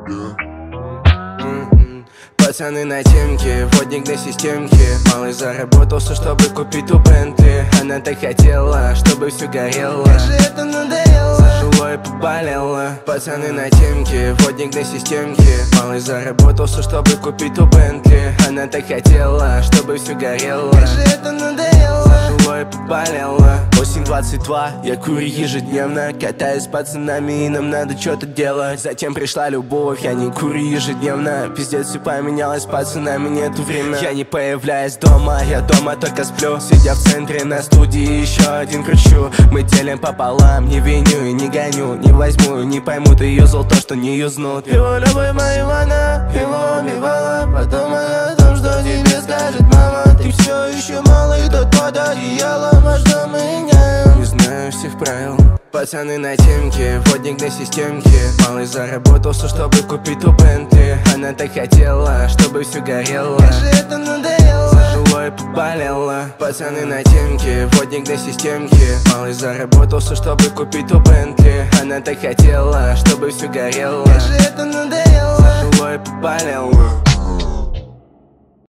Пацаны на темке, водник на системке. Малый заработался, чтобы купить ту Бентли. Она так хотела, чтобы все горело. Как же это надоело, зажило и поболело. Пацаны на темке, водник на системке. Малый заработался, чтобы купить ту Бентли. Она так хотела, чтобы все горело. Как же это надоело, зажило и поболело. Осень 22, я курю ежедневно. Катаюсь с пацанами и нам надо что-то делать. Затем пришла любовь, я не курю ежедневно. Пиздец, все поменялось, с пацанами нету времени. Я не появляюсь дома, я дома только сплю. Сидя в центре на студии, еще один кручу. Мы делим пополам, не виню и не гоню. Не возьму, не поймут, ее зол то, что не юзнут. Его любовь marijuana, его убивала. Подумай о том, что тебе скажет мама. Ты все еще малый, тот под одеялом. А что мы меняем? Не знаю всех правил. Пацаны на темке, водник на системке. Малый заработался, чтобы купить ту Бентли. Она так хотела, чтобы все горело. Как же это надоело, зажило и поболело. Пацаны на темке, водник на системке. Малый заработался, чтобы купить ту Бентли. Она так хотела, чтобы все горело. Как же это надоело, зажило и поболело.